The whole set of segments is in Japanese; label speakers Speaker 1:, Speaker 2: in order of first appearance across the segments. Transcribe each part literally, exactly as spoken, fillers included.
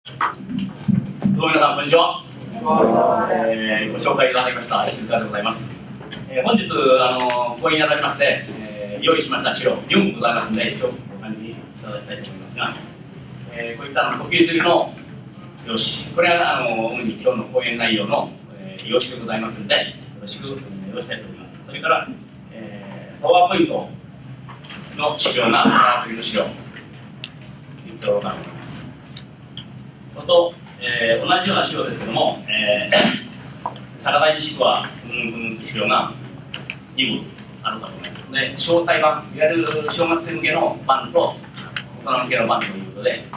Speaker 1: どうも皆さん、こんにちは。えー、ご紹介いただきました石塚でございます。えー、本日あの講演にあたりまして、えー、用意しました資料よんこございますので、一応ご管理いただきたいと思いますが、えー、こういった国立の用紙、これはあの主に今日の講演内容の、えー、用紙でございますので、よろしくお願いしたいと思います。それから、えー、パワーポイントの資料がパワーポイント資料といったものがあります。と、えー、同じような資料ですけども、えー、サラダイ地区はうん資料がに部あるかと思います。で、詳細版、いわゆる小学生向けの版と大人向けの版ということで、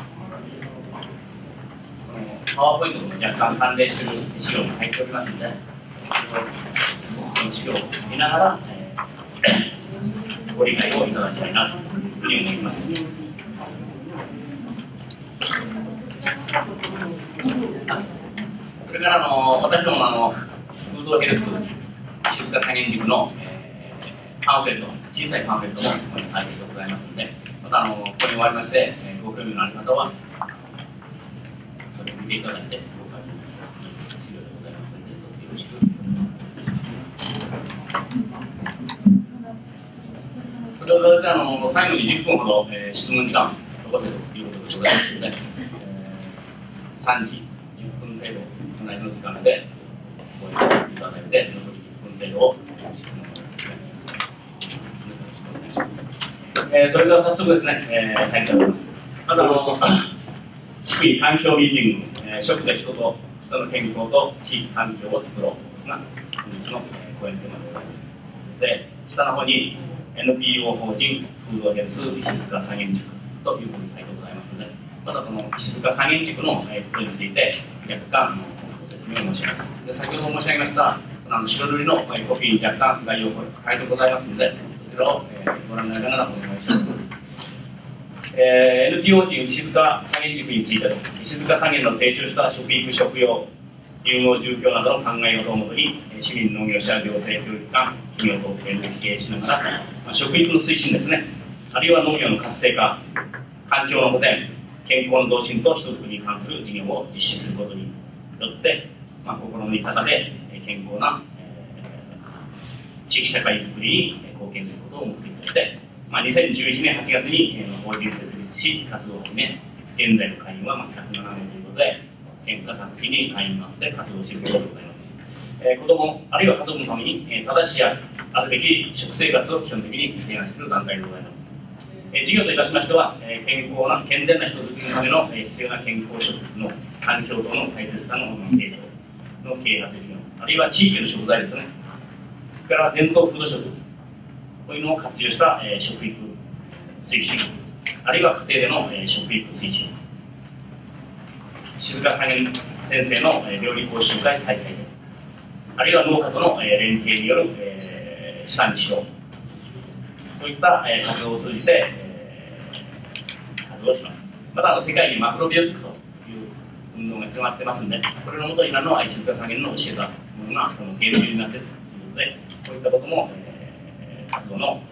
Speaker 1: パワーポイントとも若干関連する資料が入っておりますので、この資料を見ながら、えー、ご理解をいただきたいなというふうに思います。それからあの私どもあのフードヘルス静塚三元塾の、えー、パンフレット、小さいパンフレットもここに配布してございますので、またあのここに終わりまして、えー、ご興味のある方はそれを見ていただいてご確認いただく資料でございますので、よろしくお願いします。それをそれであの最後にじゅっぷんほど、えー、質問時間残せということでございますので、さんじじゅっぷん程度隣の時間でご覧いただいて、残りじゅっぷん程度を質問をお願いします。えー、それでは早速ですね、えー、入りたいと思います。まずあの低い環境ミーティング、えー、食で人と人の健康と地域環境を作ろうが本日の、えー、講演テーマでございます。で、下の方に エヌピーオー 法人フードヘルス石塚三元塾というふうに書いてございますので、またこの石塚三元塾のことについて若干ご説明を申し上げます。で、先ほど申し上げましたあの白塗りのコピーに若干概要を書いてございますので、そちらをご覧になりながらお願いします。えー、エヌピーオー 人石塚三元塾についてと、石塚三元の提唱した食育食用有能住居などの考え事をもとに市民農業者行政教育機関企業と連携経営しながら、まあ、食育の推進ですね、あるいは農業の活性化、環境の保全、健康の増進と人づくりに関する事業を実施することによって、まあ、心の豊かで健康な、えー、地域社会づくりに貢献することを目的として、まあ、にせんじゅういちねんはちがつに、えー、法人設立し活動を始め、現在の会員はまあひゃくななめいということで、県下各地に会員があって活動していることでございます。えー、子どもあるいは家族のために、えー、正しいあるべき食生活を基本的に提案する団体でございます。えー、事業といたしましては、えー、健康な健全な人づくりのための、えー、必要な健康食の環境等の大切さの提供の啓発事業、あるいは地域の食材ですね、それから伝統フード食、こういうのを活用した、えー、食育推進、あるいは家庭での、えー、食育推進、静塚三元先生の、えー、料理講習会開催、あるいは農家との、えー、連携による、えー、地産地消、そういった、えー、活動を通じて、えー、活動します。またあの世界にマクロビオティクという運動が広がってますので、これのもとになるのは石塚三元の教えたものがその源流になっているということで、こういったことも、えー、活動の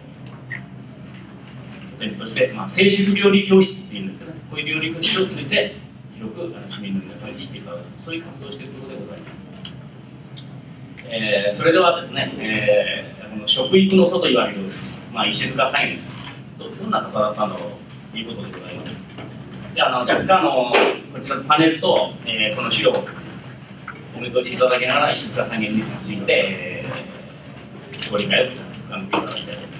Speaker 1: 拠点として、まあ、生食料理教室っていうんですけど、ね、こういう料理教室を通じて広く市民の皆様に知っていただく、そういう活動をしていることでございます。えー、それではですね、えー、この食育の祖と言われる、まあ、石塚三元、どんな方だったんだろうということでございます。ではあの若干あのこちらのパネルと、えー、この資料をお目通しいただきながら石塚三元について、えー、ご理解を深めていただきたいと思います。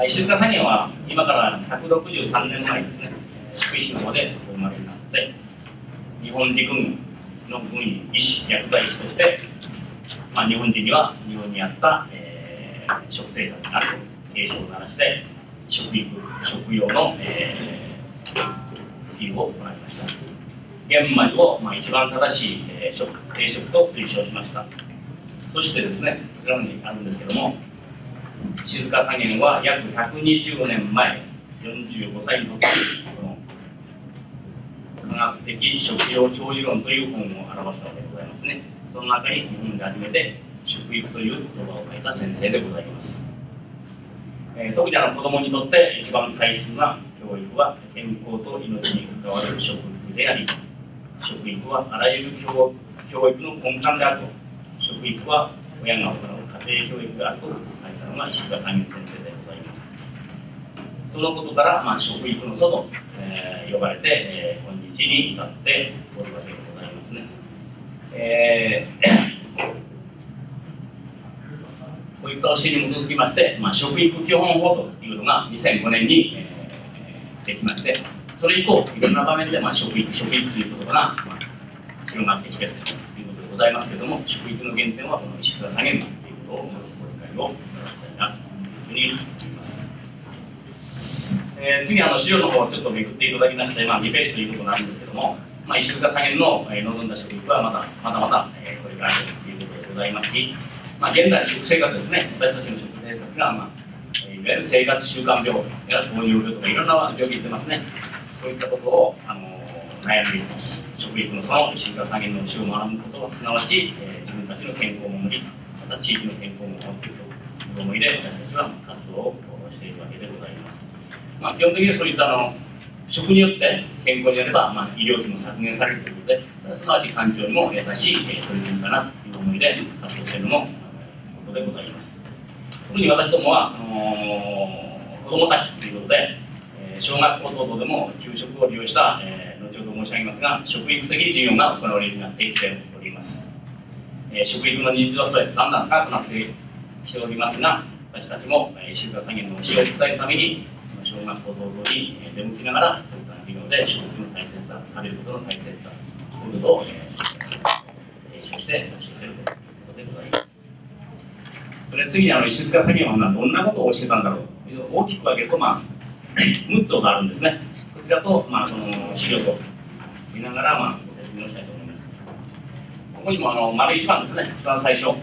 Speaker 1: 石塚三元は今からひゃくろくじゅうさんねんまえですね、福井市の方でお生まれになって、日本陸軍の軍医、医師、薬剤師として、まあ、日本人には日本にあった、えー、食生活にある警鐘を鳴らして、食育、食用の、えー、普及を行いました。玄米を、まあ、一番正しい、えー、食、定食と推奨しました。そしてですね、こちらにあるんですけども、静塚三元は約ひゃくにじゅうねんまえ、よんじゅうごさいの時に、この科学的食用長寿論という本を表したわけでございますね。その中に日本で初めて食育という言葉を書いた先生でございます。えー、特にあの子どもにとって一番大切な教育は健康と命に関わる食育であり、食育はあらゆる教教育の根幹であると、食育は親が行う家庭教育であると書いたのが石塚三元先生でございます。そのことから、まあ、食育の祖と、えー、呼ばれて、えー、今日に至っておるわけでございますね。えーこういった教えに基づきまして、まあ、食育基本法というのがにせんごねんに、えー、できまして、それ以降、いろんな場面で、まあ、食育、食育という言葉が、まあ、広がってきているということでございますけれども、食育の原点はこの石塚三元ということをご理解をいただきたいなというふうに思います。えー、次、あの資料の方をちょっとめくっていただきまして、まあ、にページということになるんですけれども、まあ、石塚三元の、えー、望んだ食育はまだまだまだ、えー、これからということでございますし、まあ、現代の食生活ですね、私たちの食生活が、まあ、いわゆる生活習慣病や糖尿病とかいろんな病気言ってますね。そういったことを、あの悩んでいる食育のその石塚三元の教えを学ぶことはすなわち、えー、自分たちの健康を守り、また地域の健康を守っていくという思いで私たちは活動をしているわけでございます。まあ、基本的にそういったあの食によって健康になれば、まあ、医療費も削減されるということで、すなわち環境にも優しい、えー、取り組みかなという思いで活動しているのもことでございます。特に私どもはあのー、子どもたちということで、えー、小学校等々でも給食を利用した、えー、後ほど申し上げますが、食育的授業が行われるようになってきております。えー、食育の認知度はそれだんだん高くなってきておりますが、私たちも、えー、石塚三元の教えを伝えるために、小学校等々に出向きながら、そういった授業で食育の大切さ、食べることの大切さということを、えー、提唱して教えているということでございます。それ次にあの石塚三元はどんなことを教えたんだろうという大きく分けると、まあ、むっつがあるんですね。こちらと、まあ、その資料と見ながら、まあ、ご説明をしたいと思います。ここにもあの丸一番ですね、一番最初、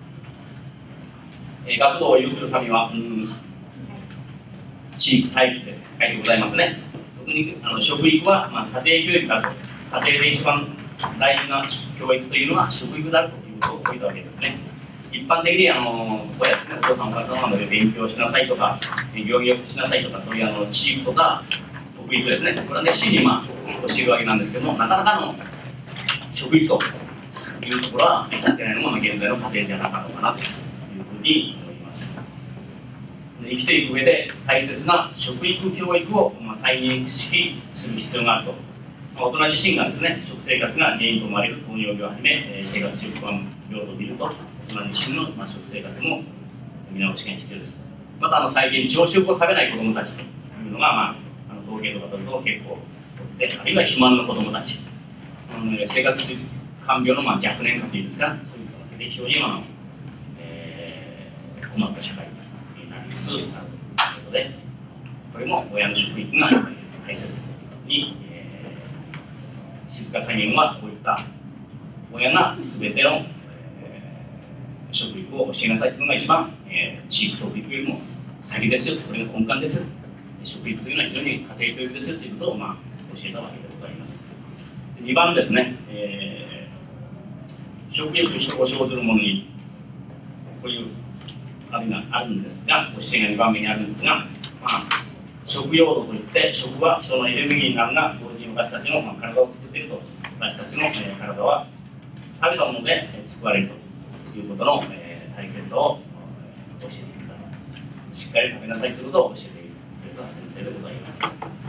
Speaker 1: えー、学童を有する神は、うん地域体育で書いてございますね。特にあの食育は、まあ、家庭教育だと、家庭で一番大事な教育というのは食育だということを説いたわけですね。一般的にあのこうやって、ね、お父さんお母さんなどで勉強しなさいとか、行儀よくしなさいとか、そういうあの地域とか食育ですね、これは熱心に、まあ、教えるわけなんですけども、なかなかの食育というところは至ってないのも現在の家庭ではなかったのかなというふうに思います。生きていく上で大切な食育教育を、まあ、再認識する必要があると、まあ、大人自身がですね、食生活が原因と思われる糖尿病をはじめ、えー、生活習慣病と見ると、大人自身の、まあ、食生活も見直しが必要です。またあの最近朝食を食べない子どもたちというのが、まあ、あの統計とか取ると結構で、あるいは肥満の子どもたち、あの生活習慣病のまあ若年化というんですか、そういうわけで非常に今の、えー、困った社会になりつつあるということで、これも親の食育が大切に、えー、石塚三元はこういった親が全ての、えー、食育を教えなさいというのが一番、えー、地域教育よりも先ですよ、これが根幹ですよ、食育というのは非常に家庭教育ですよということを、まあ、教えたわけでございます。にばんですね、えー、食育と保障するものにこういうあるあるんですが、教えがにばんめにあるんですが、まあ、食用土といって食は人のエネルギーになるが同時に私たちの、まあ、体を作っていると、私たちの、えー、体は食べたもので、えー、作られるということの、えー、大切さを、えー、教えてください。しっかり食べなさいということを教えてくれた先生でございます。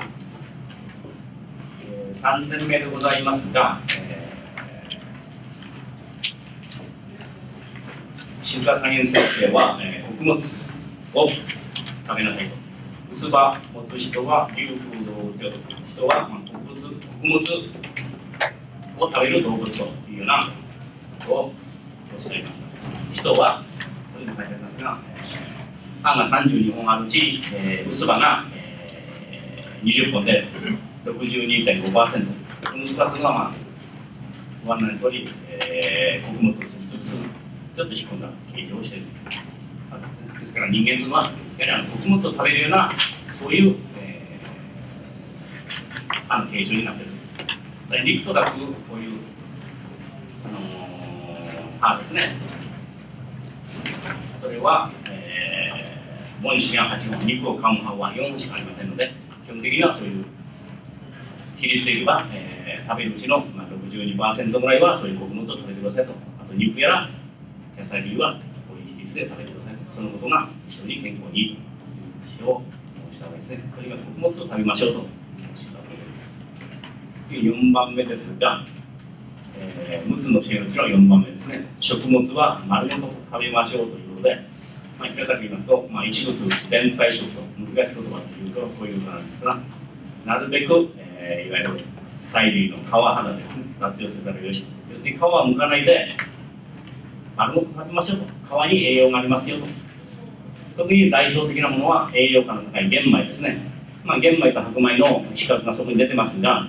Speaker 1: えー、さんてんめでございますが、えー、石塚三元先生は、えー、穀物を食べなさいと。薄葉持つ人は流風動物よと。人は、まあ、穀物、穀物を食べる動物というようなことをおっしゃいました。人は、これに書いてありますが、えー、酸がさんじゅうにほんあるうち、えー、薄葉が、えー、にじゅっぽんで ろくじゅうにてんごパーセント。このふたつが、まあ、ご案内の通り、えー、穀物を積み尽くす、ちょっと引っ込んだ形状をしている。ですから人間というのは、やはりあの穀物を食べるような、そういう、えー、あの形状になっている。肉とかこういう、あのー、歯ですね。それは、えー、門歯がはちほん、肉を噛む歯はよんほんしかありませんので、基本的にはそういう比率でいけば、えー、食べるうちの、まあ、ろくじゅうにパーセント ぐらいはそういう穀物を食べてくださいと。あと肉やら野菜類はこういう比率で食べてくださいと。そのことが非常に健康にいいという話をしたわけですね。とにかく穀物を食べましょうとしたわけです。次よんばんめですが、えー、むつの知恵のうちのよんばんめですね。食物は丸ごと食べましょうということで、まあ、平たく言いますと、まあ、一物全体食と難しい言葉で言うとこういうことなんですが、なるべく、えー、いわゆる菜類の皮肌ですね、活用するからよし、要するに皮は剥かないで丸ごと食べましょうと、皮に栄養がありますよと。特に代表的なものは栄養価の高い玄米ですね。まあ、玄米と白米の比較がそこに出てますが、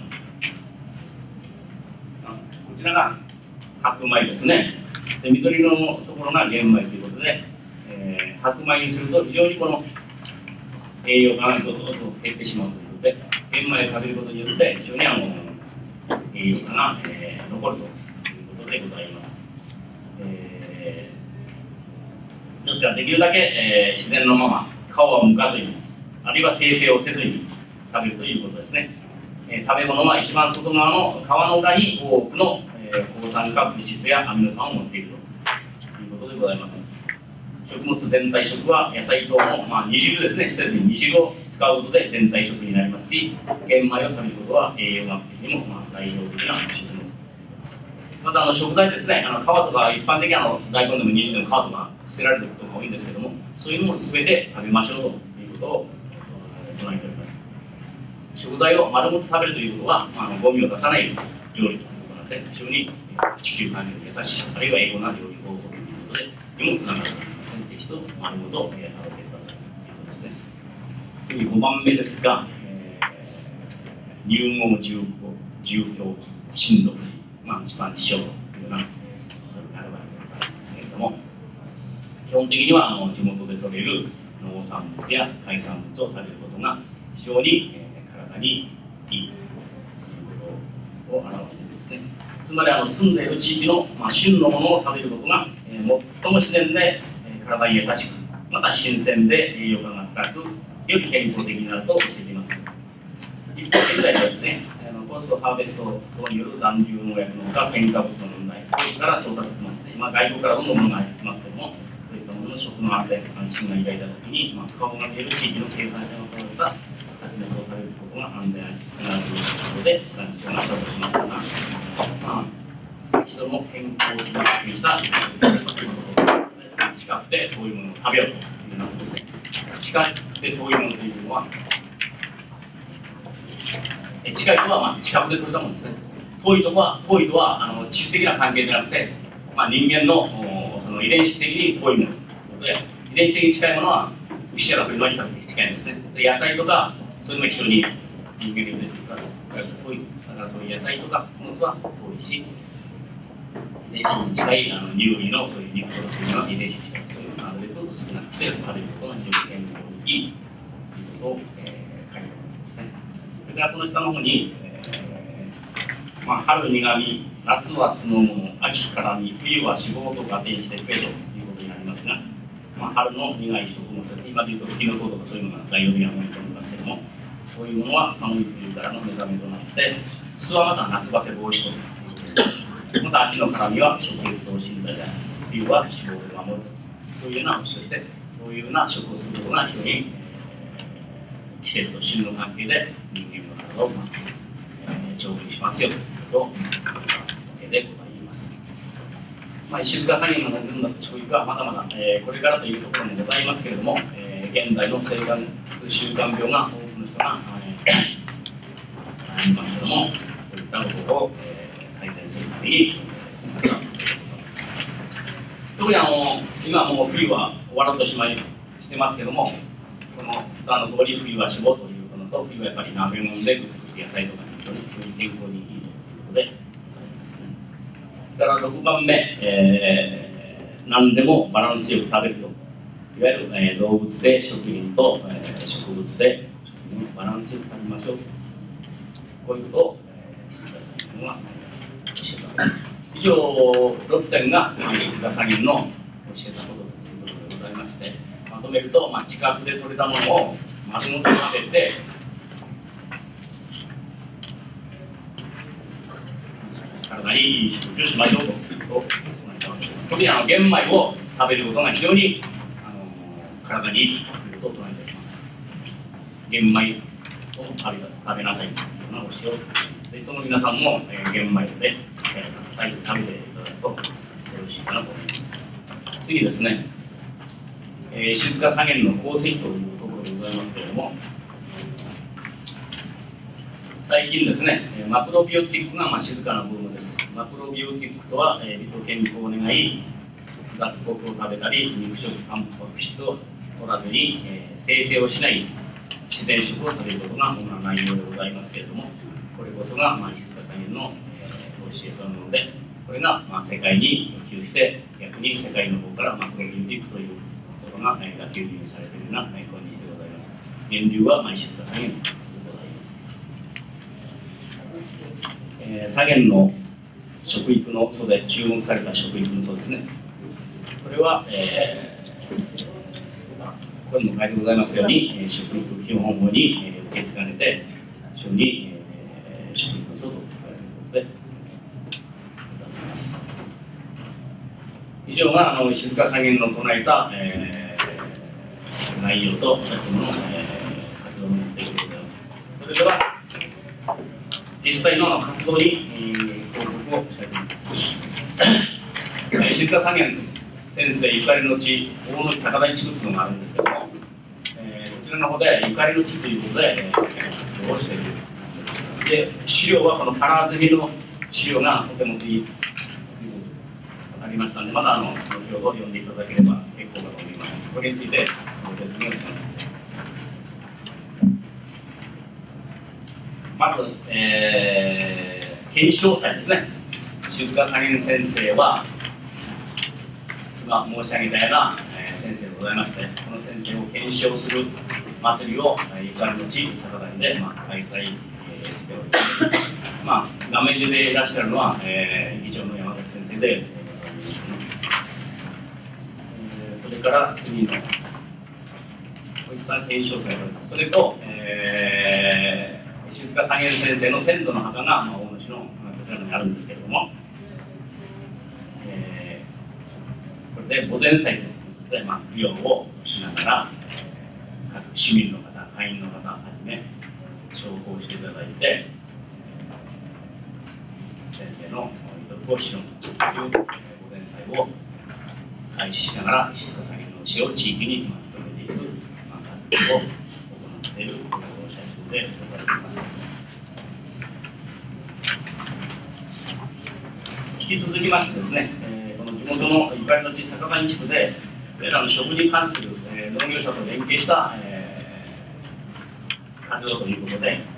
Speaker 1: こちらが白米ですね。で、緑のところが玄米ということで、えー、白米にすると非常にこの栄養価がどんどん減ってしまうということで、玄米を食べることによって非常にあの栄養価が、えー、残るということでございます。えー、ですからできるだけ、えー、自然のまま皮を剥かずに、あるいは精製をせずに食べるということですね。えー、食べ物は一番外側の皮の裏に多くの、えー、抗酸化物質やアミノ酸を持っているということでございます。食物全体食は野菜等の、まあ、煮汁ですね、捨てずに煮汁を使うことで全体食になりますし、玄米を食べることは栄養学的にも、まあ、代表的な食物です。またあの食材ですね、あの皮とか一般的にあの大根でも人参でも皮とか捨てられることが多いんですけども、そういうのも全て食べましょうということを唱えております。食材を丸ごと食べるということは、まあ、ゴミを出さない料理ということなので、非常に地球環境に優しい、あるいは栄養な料理方法ということでにもつながる。と丸ごと、えー、食べてくださいということですね。次ごばんめですが、えー、入門重重表震度富士、まあ一番師匠というようなことになるわけですけれども、基本的にはあの地元で採れる農産物や海産物を食べることが非常に、えー、体にいいということを表していますね。つまりあの住んでいる地域の、まあ、旬のものを食べることが、えー、最も自然で体に優しく、また新鮮で栄養価が高く、より健康的になると教えています。一方、現在はですね、ポストハーベスト等による残留農薬のほか、添加物の問題、これから調達してますね。今、外国からどんどんものが入ってきますけども、そういったものの食の安全、安心が抱いたときに、まあ、顔が見える地域の生産者の方々、作物を食べることが安全安心になるということで、地産地消がスタートしましたが、まあ、人の健康を気にした近くで遠いものを食べようというようなことで、近くで遠いものというのは、近いとはまあ近くで取れたものですね。遠いとは、遠いとはあの地質的な関係ではなくて、まあ、人間のその遺伝子的に遠いものということで、遺伝子的に近いものは牛やら鳥の比較的近いんですね。で野菜とか、そういうのも一緒に人間の遺伝子から遠い。だからそういう野菜とか穀物は遠いし、遺伝子に近いあの乳類のそういう肉とかそういうのは遺伝子に近い。そういうのがなるべく少なくて食べることが非常に健康にいいということを、えー、書いてあるんですね。それからこの下の方に、えーまあ、春苦味、夏は酢の物、秋辛味、冬は脂肪と合点して食えということになりますが、まあ、春の苦い食物、今でいうと月の糖とかそういうのが代表的なものになりますけども、そういうものは寒い冬からの目覚めとなって、酢はまた夏バテ防止ということで、また秋の辛味は食欲と信頼で、冬は脂肪を守ると、そういうような話をして、そういうような食をすることが非常に、えー、季節と旬の関係で人間の体を、えー、丈夫にしますよということを言うわけでございます。まあ、石塚作業の分だと教育はまだまだ、えー、これからというところもございますけれども、えー、現代の生活習慣病が多くの人が、えー、ありますけれども、こういったことを、えー、改善するために、えー、進めたということです。特にあの今もう冬は終わろうとしまいしてますけども、このあの通り冬は脂肪ということと、冬はやっぱり鍋物でぐつぐつ野菜とかに非常に健康にいいということでございますね。それからろくばんめ、えー、何でもバランスよく食べると、いわゆる、えー、動物性食品と、えー、植物性食品をバランスよく食べましょうと、こういうことを、えー、石塚さんは教えたわけです。以上ろくてんが石塚さんの教えたことということでございまして、まとめると、まあ、近くで取れたものを丸ごと食べて、 体にいい食事をしましょうと思ったわけです。特にあの玄米を食べることが非常にあの体にいいということを唱えています。玄米を食べ食べなさいというような教えを、ぜひとも皆さんも、えー、玄米で、えー、食べていただくとよろしいかなと思います。次ですね、えー、静か左舷の功績というところでございますけれども、最近ですね、マクロビオティックがまあ静かなブームです。マクロビオティックとは、えー、美と健康を願い、雑穀を食べたり、肉食、タンパク質を取らずに、えー、生成をしない自然食を食べることが主な内容でございますけれども、これこそが、まあ、静か左舷の、えー、教えそのもので、これが、まあ、世界に普及して、逆に世界の方からマクロビオティックということが、えー、が流入されているような、えー、今日でございます。源流は、まあ、静か左舷でございます。えー、左舷の食育の素で注目された食育の素ですね。これは、えー、ここにも書いてございますように、えー、食育基本法に、えー、受け継がれて、非常に、えー、食育の素と書かれていることでございます。以上があの静か左舷の唱えた、えー、内容と私どもの、えー、活動の目的でございます。それでは実際の活動に、えー、報告をしたいと思います。静か左舷先生ゆかりの地、大野市酒田地区というのがあるんですけども、えー、こちらの方でゆかりの地ということで、えー、活動をしている。で、資料はこのカラー済みの資料がとてもいいありましたので、まだあの後ほど読んでいただければ結構だと思います。これについてご説明をします。まず、えー、検証祭ですね。静か左舷先生は今申し上げたような、えー、先生でございまして、この先生を検証する祭りを、えー、ゆかりの地酒田で、まあ、開催、えー、しております。まあ、画面中でいらっしゃるのは、えー、議長の山崎先生で、えー、それから次のこういった検証祭です。それと、えー、静か左舷先生の先祖の墓が、まあ、大野市のこちらにあるんですけれども、これで御前祭ということで、まあ、供養をしながら、えー、各市民の方、会員の方はじめ、焼香していただいて、えー、先生の遺徳をしようという、えー、御前祭を開始しながら、静か左舷の詩を地域に広めていく、まあ、活動を行っている活動者数でございます。引き続きましてですね、地元のゆかりの地酒田地区で、これらの食に関する、えー、農業者と連携した、えー、活動ということで、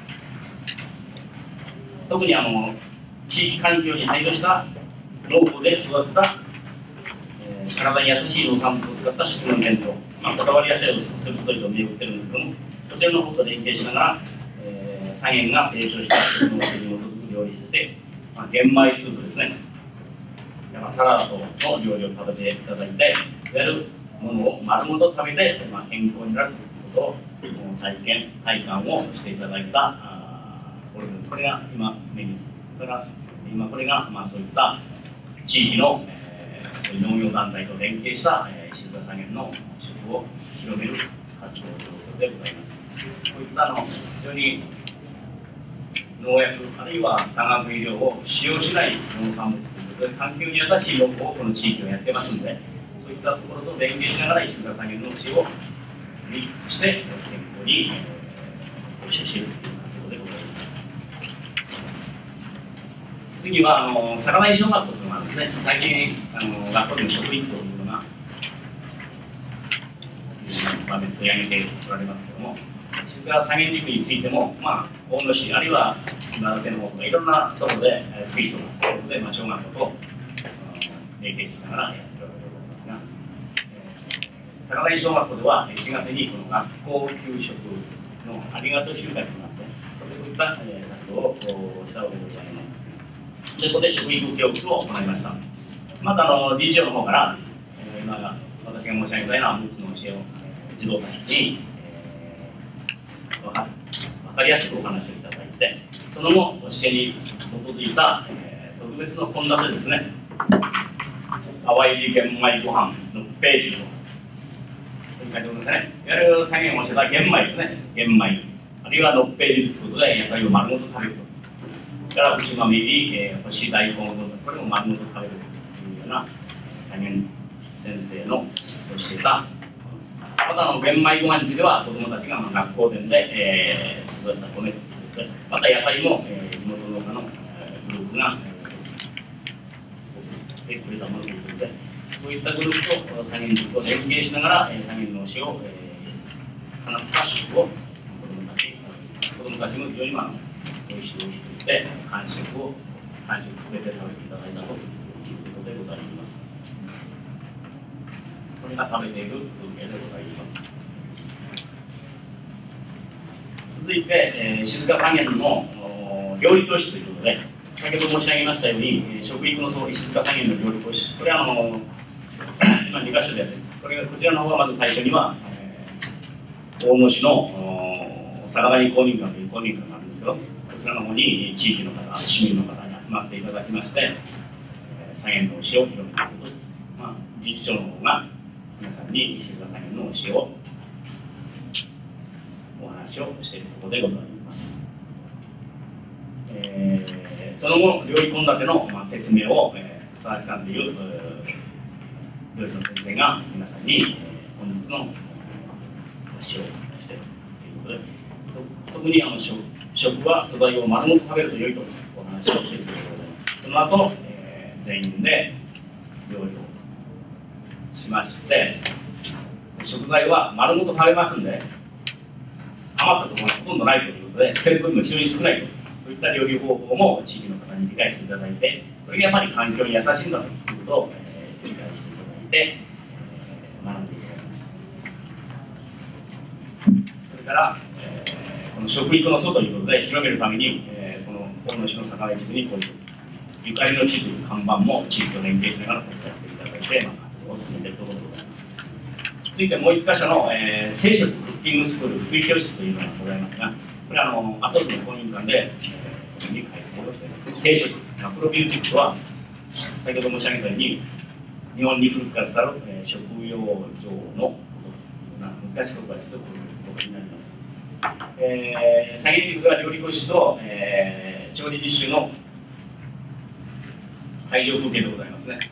Speaker 1: 特にあの地域環境に配慮した農法で育った、えー、体に優しい農産物を使った食の伝統、まあ、こだわり野菜をする人々を見送ってるんですけども、こちらの方と連携しながら、えー、左舷が提供した食の食に基づく料理として、まあ、玄米スープですね。サラダとの料理を食べていただいて、いわゆるものを丸ごと食べて、まあ、健康になるということを体験、体感をしていただいた、これ、これが今、目につくから、今これが、まあ、そういった地域の、えー、そういう農業団体と連携した、えー、静か左舷の食を広める活動ということでございます。こういったの非常に農薬、あるいは化学肥料を使用しない農産物、環境に優しい農法をこの地域をやってますので、そういったところと連携しながら静か左舷の地をミックスして健康に投資しているという活動でございます。次はあの酒田小学校というのがあるんですね。最近あの学校での食育というのが場面取り上げておられますけれども、静か左舷塾についても、まあ、大野市あるいは今だけの方とかいろんなところで福祉とかということで、まあ、小学校と連携しながらやっているわけでございますが、えー、酒田小学校ではいちがつにこの学校給食のありがとう集会となって、そういった、えー、活動をしたわけでございます。で、ここで食育教育を行いました。またあの理事長の方から、えー、今私が申し上げたようなみっつの教えを児童たちに、えー、分か分かりやすくお話をいただいて、その後教えに基づいた、え特別の献立ですね。淡い玄米ご飯のページを書いておりますね。いわゆる再現をしてた玄米ですね。玄米。あるいはのっぺいりということで野菜を丸ごと食べると。それから内豆入り、えー、干し大根をこれも丸ごと食べるというような再現先生の教えた。またあの玄米ご飯については子どもたちが学校で、えー、作った米ということで、また野菜も、えー、地元農家の、えー、グループが、えー、くれたものということで、そういったグループと再現塾を連携しながら、えー、再現の教えを、えー、放った食を子どもたち、子どもたちも非常にまあ美味しい美味しいと言って完食を完食すべて食べていただいたということでございます。これが食べている風景でございます。続いて、えー、静三元の料理教室ということで、先ほど申し上げましたように、食育の総理静三元の料理教室、これはあの今にかしょでやっています。これがこちらの方はまず最初には、えー、大野市の相模公民館という公民館があるんですけど、こちらの方に地域の方、市民の方に集まっていただきまして、えー、三元の教えを広めていくことです。まあ、理事長の方が皆さんに静三元の教えをお話をしているところでございます。えー、その後、料理献立の、まあ、説明を、えー、佐々木さんという料理の先生が皆さんに、えー、本日の教えをしているということで、特にあの 食, 食は素材を丸ごと食べると良いとお話をしているところでございます。その後、えー、全員で料理をしまして、食材は丸ごと食べますんで、余ったところがほとんどないということで、捨てる分も非常に少ないと、そういった料理方法も地域の方に理解していただいて、それがやっぱり環境に優しいんだということを、えー、理解していただいて、えー、学んでいただきました。それから、えー、この食育の書ということで広めるために、えー、この大野市の坂上地区にこういうゆかりの地という看板も地域と連携しながら立てさせていただいて、まあ、活動を進めているところでございます。続いてもう一箇所の、えー、聖書クッキングスクール福井教室というのがございますが、これはあの阿蘇市の公民館で、えー、に開催をしています。聖書マクロビューティックとは先ほど申し上げたように日本に古くから伝わる、えー、食用上のことというような難しい言葉で言うとこういうことになります。えー、サイエンティックでは料理教室と、えー、調理実習の大量風景でございますね。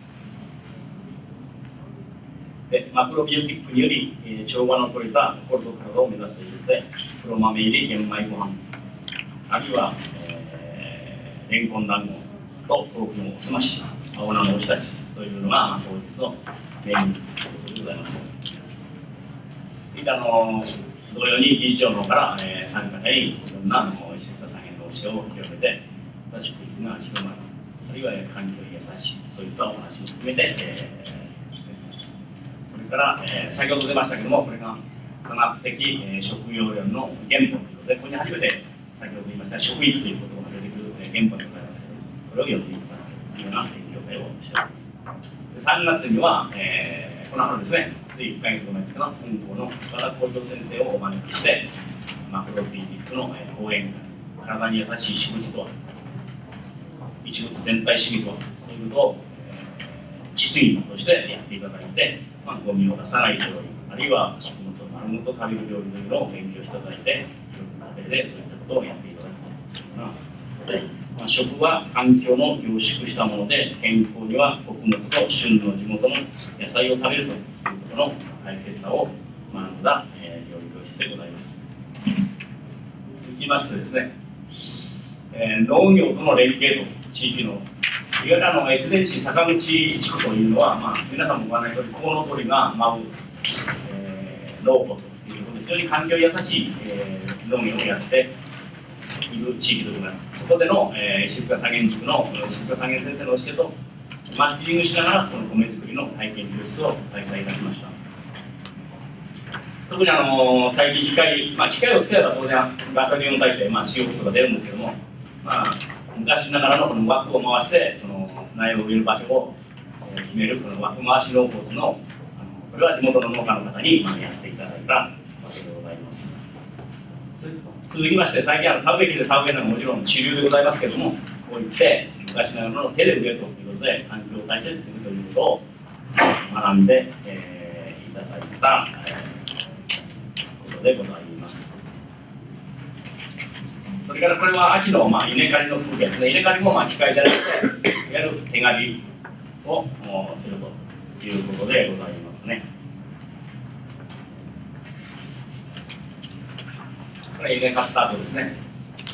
Speaker 1: でマクロビオティックにより、えー、調和の取れた心と体を目指すということで、黒豆入り玄米ご飯、あるいは、えー、レンコン団子と豆腐のおすまし、青菜のおひたしというのが、まあ、当日のメニューということでございます。あの同様に理事長の方から、えー、参加者にいろんな静三元の教えを広めて、優しく育が広まる、あるいは環境に優しい、そういったお話を含めて、えーそれから、えー、先ほど出ましたけども、これが科学的、えー、食用論の原本ということで、ここに初めて先ほど言いました食育という言葉が出てくる、えー、原本でございますけども、これを読んでいただくというような勉強会をしております。でさんがつには、えー、この春ですね、ついいっかげつご前ですけど、本校の岡田校長先生をお招きして、マクロビーティックの、えー、講演会、体に優しい食事とは、一物全体主義とは、そういうことを、えー、実技としてやっていただいて、まあ、ゴミを出さない料理、あるいは食物を丸ごと食べる料理というのを勉強していただいて、家庭でそういったことをやっていただくというようなことで、まあ、食は環境の凝縮したもので、健康には穀物と旬の地元の野菜を食べるということの大切さを学んだ、えー、料理教室でございます。続きましてですね、えー、農業との連携と地域のいわゆるあの越前市坂口地区というのは、まあ、皆さんもご案内のとおりコウノトリが舞う、えー、農家ということで非常に環境優しい、えー、農業をやっている地域でございます。そこでの、えー、静三元塾の静三元先生の教えとマッチングしながらこの米作りの体験教室を開催いたしました。特にあのー、最近機械、まあ、機械を使えば当然ガソリンを炊いて、まあ、シーオーツー が出るんですけども、まあ昔ながらのこの枠を回してその苗を植える場所を決めるこの枠回し農法の、あのこれは地元の農家の方にやっていただいたわけでございます。続きまして最近あの田植え機で田植えるのがもちろん主流でございますけれども、こういって、え昔ながらの手で植えということで、環境を大切にするということを学んで、えー、いただいた、えー、ことでございます。それからこれは秋の、まあ、稲刈りの風景ですね。稲刈りもまあ機械じゃなくて、いわゆる手刈りをするということでございますね。これ稲刈った後ですね。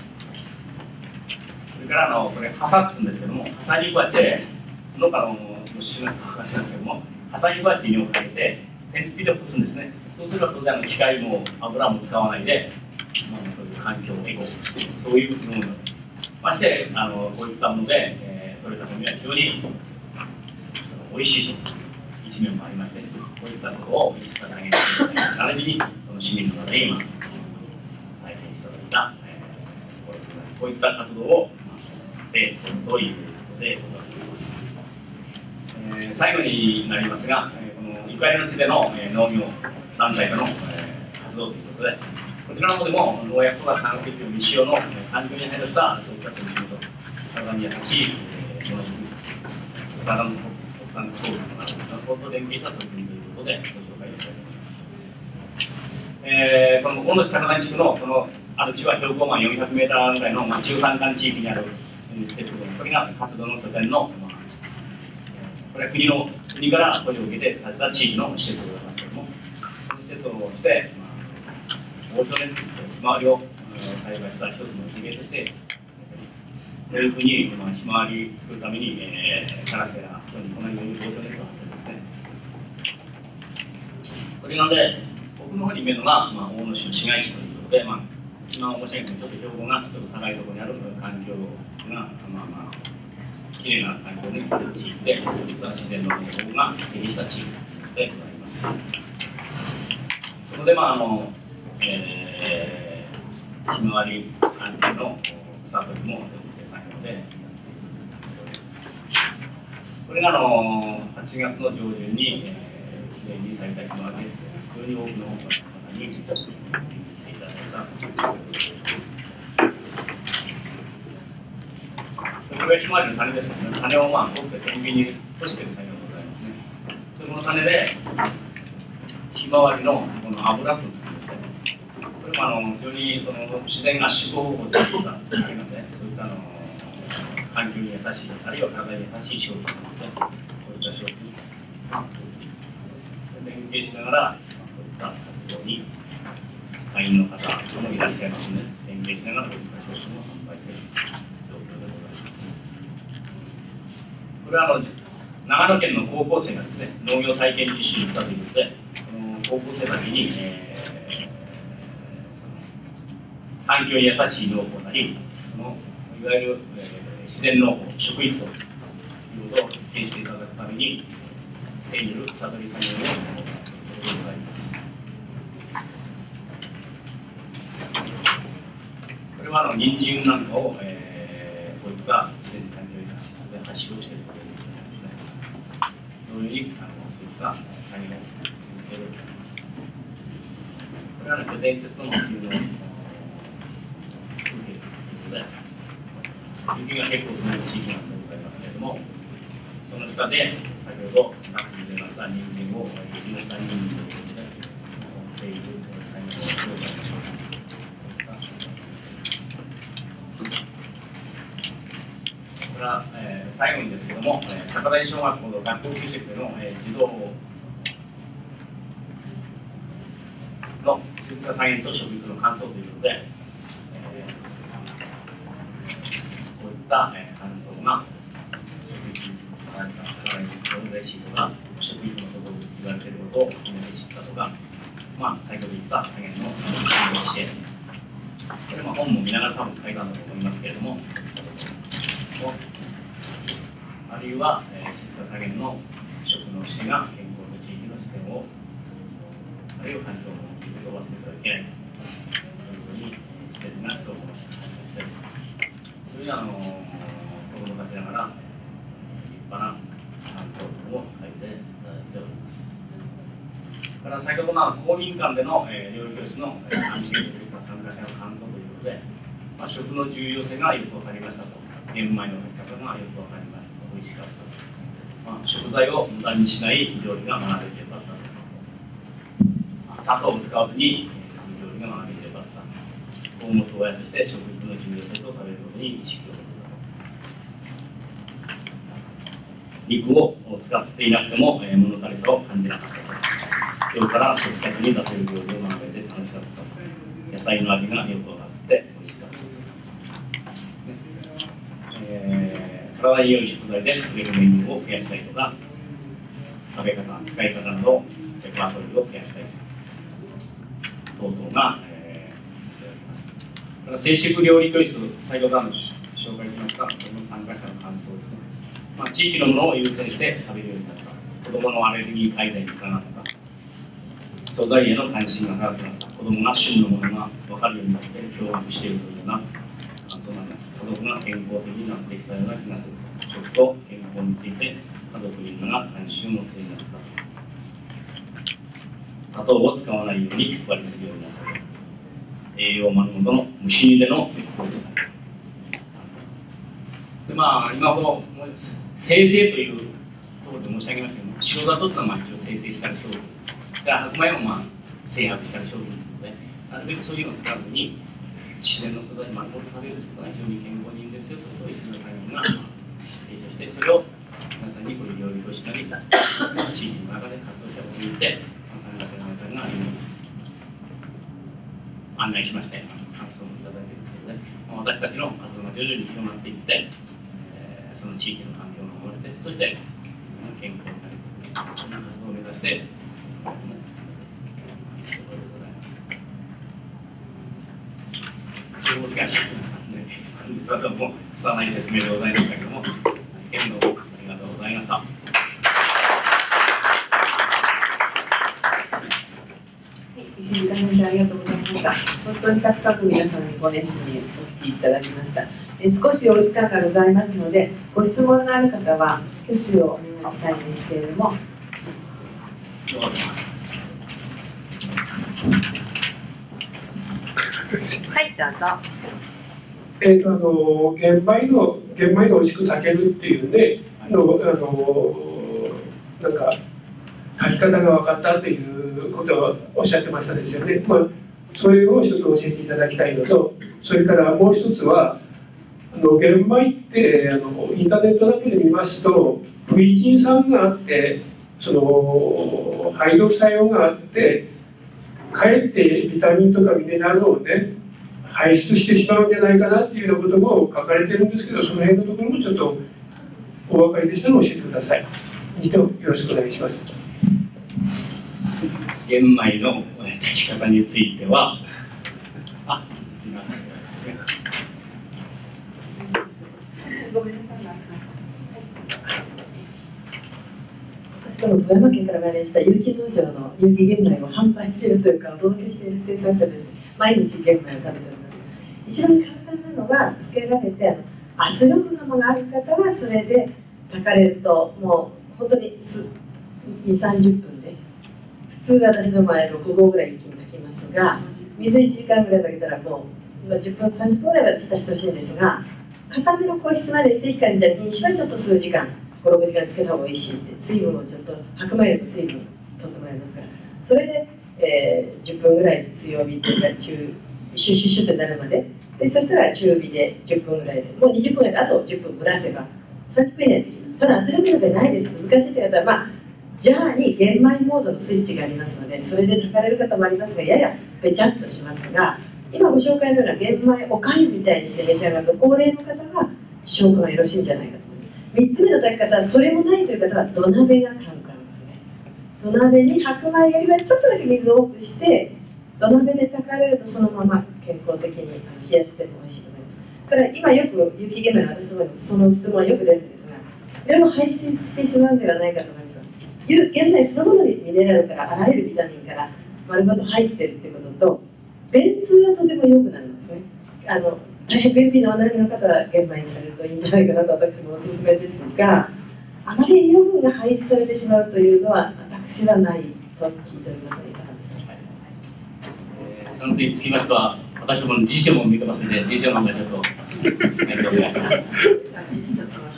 Speaker 1: それからあのこれハサって言うんですけども、ハサにこうやって農家の主の話なんですけども、ハサにこうやって稲をかけて天日で干すんですね。そうすると当然あの機械も油も使わないで、まあ、そういう環境エコそういうものなんです。ましてあのこういったもので、えー、取れたものは非常に美味しいと一面もありまして、こういったことを意識したげて並びにその市民の方で今体験していただいた、えー、こういった活動をでということでございます。えー、最後になりますが、えー、このゆかりの地での、えー、農業団体との、えー、活動ということで、こちらの方でも農薬とか化学肥料未使用の環境に配慮したそういった取り組みと体に優しいものづくり、スターダム国産商品などと連携した取り組みということでご紹介いたします。えー、この大野市高谷地区のこのある地は標高まあよんひゃくメーターぐらいの、まあ、中山間地域にあるこれが活動の拠点の、まあ、これは国の国から補助を受けて建てた地域の施設でございますけれども、その施設をして、まあ、大正年といってひまわりを栽培した一つの事例としてこういうふうに、まあ、ひまわり作るために、えー、カラスや人にこのように大正年となっているんですね。これなので奥の方に見えるのが、まあ、大野市の市街地ということで、まあ、今申し上げたちょっと標高がちょっと高いところにある環境が、まあまあ、きれいな環境にある地域で、そういった自然の保護が適した地域でございます。そこで、まああのえー、ひまわり関係の草取りも作業で、これがあのはちがつの上旬に、えー、きれいに咲いたひまわりで、非常に多くの方に見ていただいた。これはひまわりの種ですので、種をまあ取って天秤に干している作業でございますね。その種でひまわりのこの油というですね、これもあの非常にその自然圧縮方法というかありますね。そういったあの環境に優しい、あるいは体に優しい商品なので、こういった商品を連携しながら、こういった活動に会員の方もいらっしゃいますので、連携しながらこういった商品を販売している状況でございます。これはあの長野県の高校生がですね、農業体験実習に来たということで、この高校生たちに、えー、環境に優しい農法なり、そのいわゆる、えー、自然農法、食育ということを実践していただくために、手による草取り作業を行ってございます。これはあの人参なんかを、えー、こういった自然環境に発祥しているということですね。そういうふうにあのそういった作業をしております。これは、ね、伝説の冬の風景ということで、雪が結構降る地域なんでございますけれども、その下で先ほど夏に出ました人参を雪の下に人参を持っている作業をしております。これは、えー、最後にですけども、えー、高台小学校の学校給食での、えー、児童の静か再現と食育の感想ということで、えー、こういった、えー、感想が食育に高台の嬉しいとか、食育のことを言われていることをみんなで知ったとか、まあ、先ほど言った再現の感想をして、それも本も見ながら多分書いたんだと思いますけれども、あるいは、えー、静か下げの食の視が健康の地域の視点を、あるいは環境のことを忘れてはいけないというふうにしているなと思いました。そういうあの子どもたちながら立派な感想を書いていただいております。から先ほどの公民館での、えー、料理教室の安心というか参加者の感想ということで、まあ、食の重要性がよく分かりましたと、現場の時からがよくわかりました。美味しかった。まあ、食材を無駄にしない料理が学べてよかった。砂糖を使わずに料理が学べてよかった。大元親として食育の重要性と食べることに意識を持った。肉を使っていなくても、えー、物足りさを感じなかった。今日から食卓に出せる料理を学べて楽しかった。野菜の味がよく分かって美味しかった。えー、体に良い食材で作れるメニューを増やしたいとか、食べ方、使い方などレパートリーを増やしたい等々が、えー、あります。ただ静食料理教室、先ほどの紹介しましたこの参加者の感想ですね。まあ、地域のものを優先して食べるようになった。子どものアレルギー改善につながった。素材への関心が高くなった。子どもが旬のものが分かるようになって驚愕しているというような感想になります。子どもが健康的になってきたような気がする。食と健康について家族みんなが関心を持つようになった。砂糖を使わないように気配りするようになった。栄養丸ごとの蒸し茹でので、まあ、今ほど生成というところで申し上げましたけども、白砂糖というのはまあ一応生成した商品、白米もまあ制約した商品ということで、なるべくそういうのを使わずに自然の素材に丸ごと食べるということが非常に健康にいいんですよということを石田さんが提唱して、それを皆さんにこういう料理教師なり地域の中で活動したことによって参加者の皆さんが案内しまして感想をいただいているんですけどね、私たちの活動が徐々に広まっていって、えー、その地域の環境が守れて、そして健康になる、そんな活動を目指して進めていくところでございます。お時間してきましたので、本日はどうも拙い説明でございましたけども、剣道ありがとうございました。
Speaker 2: いちじかんほどありがとうございました。本当にたくさんの皆さんにご熱心にお聞きいただきました。え少しお時間がございますので、ご質問のある方は挙手をお願いしたいんですけれども。はい、どうぞ。
Speaker 3: えーとあの玄米の玄米が美味しく炊けるっていうんで、あのあのなんか炊き方が分かったということをおっしゃってましたですよね。まあ、それを一つ教えていただきたいのと、それからもう一つはあの玄米ってあのインターネットだけで見ますと不一チン酸があって、その排毒作用があって、かえってビタミンとかミネラルをね排出してしまうんじゃないかなっていうようなことも書かれてるんですけど、その辺のところもちょっとお分かりでしたら教えてください。二度よろしくお願いします。
Speaker 1: 玄米の炊き方については、あ、皆さん
Speaker 2: ごめんなさい。私ども富山県から参りました有機農場の有機玄米を販売しているというかお届けしている生産者です。毎日玄米を食べております。一番簡単なのはつけられて、あの圧力釜がある方はそれで炊かれるともう本当にに、さんじゅっぷんで、普通私の場合ろく合ぐらい一気に炊きますが、水いちじかんぐらい炊けたらもうじゅっぷんさんじゅっぷんぐらいは浸してほしいんですが、固めの硬質なエスヒカリみたいな品種はちょっと数時間ご、ろくじかんつけた方がおいしいって、水分をちょっと白米よりも水分取ってもらいますから、それで、えー、じゅっぷんぐらい強火というか中シュッシュッシュッとなるまで、でそしたら中火でじゅっぷんぐらいで、もうにじゅっぷんぐらいであとじゅっぷん蒸らせばさんじゅっぷん以内でできます。ただ圧力鍋ないです。難しいという方は、まあ、ジャーに玄米モードのスイッチがありますので、それで炊かれる方もありますが、ややべちゃっとしますが、今ご紹介のような玄米おかゆみたいにして召し上がると、高齢の方は消化がよろしいんじゃないかと思います。みっつめの炊き方は、それもないという方は土鍋が簡単ですね。土鍋に白米よりはちょっとだけ水を多くして、土鍋で炊かれるとそのまま健康的に冷やしても美味しいと思います。ただ今よく有機玄米の私の方にその質問はよく出るんですが、いろいろ排出してしまうのではないかと思います。玄米そのものにミネラルからあらゆるビタミンから丸ごと入ってるってことと、便通がとても良くなりますね。あの大変便秘のお悩みの方は玄米にされるといいんじゃないかなと私もおすすめですが、あまり栄養分が排出されてしまうというのは私はないと聞いておりますので、いかがですか。
Speaker 1: えー、その点につきましては、私どもの辞書も見てますので、辞書の方がちょっとお願いします。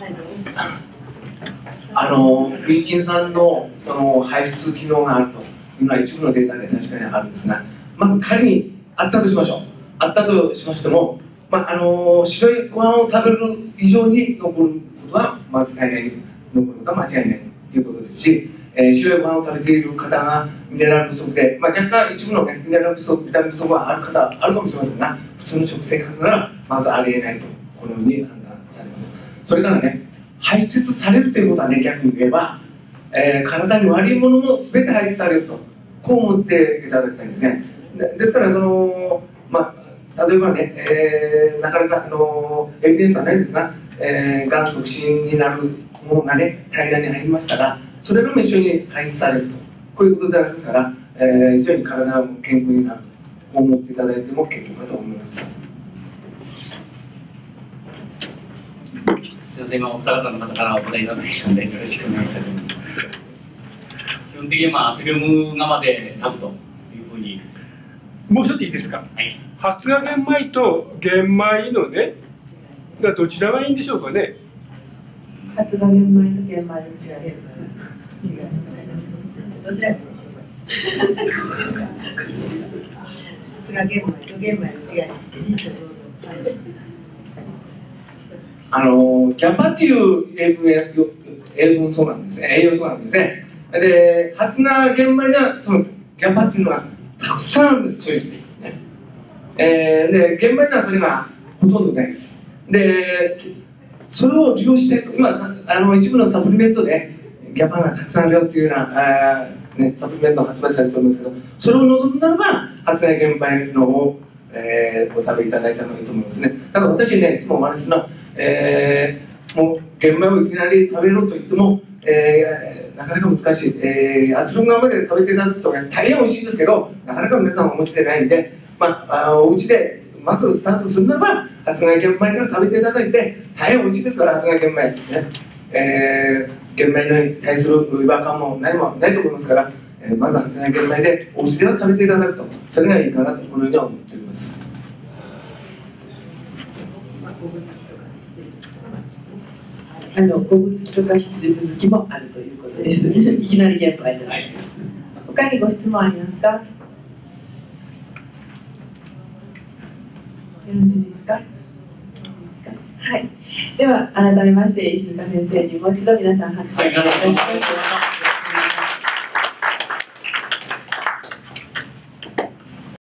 Speaker 4: あのフィンチン酸のその排出機能があるというのは一部のデータで確かにあるんですが、まず仮にあったとしましょう。あったとしましても、まあ、あの白いご飯を食べる以上に残ることはまず体内に残ることは間違いないということですし、えー、白いご飯を食べている方がミネラル不足で、まあ、若干一部の、ね、ミネラル不足、ビタミン不足はある方あるかもしれませんが、普通の食生活ならまずありえないとこのように判断されます。それからね、排出されるということはね、逆に言えば、えー、体に悪いものも全て排出されると、こう思っていただきたいんですね。でですからその、まあ、例えばね、えー、なかなかあのエビデンスはないんですが、えー、がん促進になるものがね、体内に入りましたら、それらも一緒に排出されると、こういうことでありますから、えー、非常に体が健康になると思っていただいても結構かと思います。
Speaker 1: すみません、今お二方の方からお答えいただきたのでよろしくお願いしたいと思います。基本的にまあ圧力釜で炊くというふうに。
Speaker 3: もう一ついいですか。
Speaker 1: はい。
Speaker 3: 発芽玄米と玄米のね、どちらがいいんでしょうかね。
Speaker 2: 発芽玄米と玄米の違いですかね。違い。どちらがいいでしょうか。発芽玄米と玄米の違い。
Speaker 4: あのキャパっていう栄分栄分素なんですね、栄養素なんですね。で、発芽玄米がそのキャパっていうのがたくさんあるんです、正直ね。えー、で、玄米にはそれがほとんどないです。で、それを利用して、今あの一部のサプリメントでギャパがたくさんあるよっていうような、あね、サプリメントが発売されておりますけど、それを望むならば発芽玄米のを、えー、お食べいただいた方がいいと思いますね。ただ私ね、いつもお話しするのは、えー、もう玄米をいきなり食べろと言っても、えー、なかなか難しい、えー、圧力釜で食べていただくと、ね、大変美味しいんですけど、なかなか皆さんお持ちでないんで、まあ、あお家でまずスタートするならば発芽玄米から食べていただいて、大変美味しいですから発芽玄米ですね、えー、玄米に対する違和感も何もないと思いますから、えー、まず発芽玄米でお家では食べていただくと、それがいいかなとこのように思っております。
Speaker 2: あの鉱物基とか質物基もあるということです。いきなり玄米じゃない。はい、他にご質問ありますか。よろしいですか。はい。では改めまして石塚先生にもう一度皆さん拍手をお願いします。